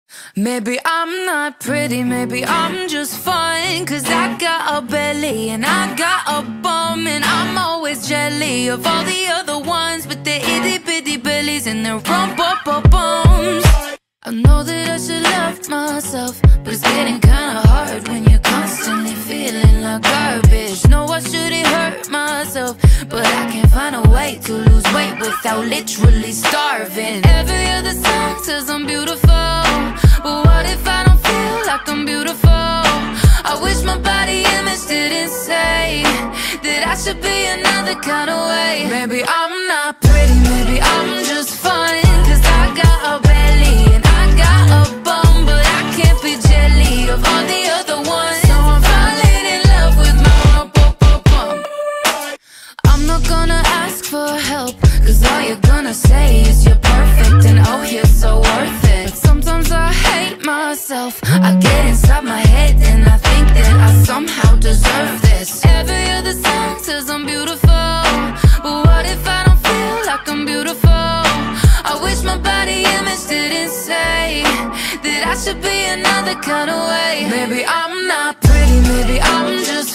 Maybe I'm not pretty, maybe I'm just fine, 'cause I got a belly and I got a bum, and I'm always jelly of all the other ones with their itty bitty bellies and their rump-up-bums. I know that I should love myself, but it's getting kinda hard when you're constantly feeling like garbage. No, I shouldn't hurt myself, but I can't find a way to lose weight without literally starving. Every other song says I'm beautiful, but what if I don't feel like I'm beautiful? I wish my body image didn't say that I should be another kind of way. Maybe I'm not pretty, maybe I'm just fine, 'cause I got a belly and I got a bum, but I can't be jelly of all the other ones. So I'm falling in love with my rump-up-bum. I'm not gonna ask for help, 'cause all you're gonna say is you're perfect and oh, you're so worth it. But sometimes I hate myself, I get inside my head and I think that I somehow deserve this. Every other song says I'm beautiful, but what if I don't feel like I'm beautiful? I wish my body image didn't say that I should be another kind of way. Maybe I'm not pretty, maybe I'm just